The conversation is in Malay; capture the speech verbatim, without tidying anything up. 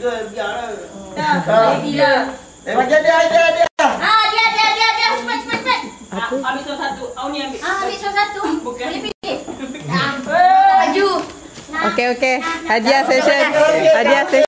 ke biarlah. Dah, gila. Eh, macam dia dia dia. Ah, dia dia dia dia cepat cepat cepat. Ambil salah satu. Awak ni ambil. Ah, ambil salah satu. Bukan. Boleh pilih. Ah, baju. Okey okey. Hadiah session. Hadiah session.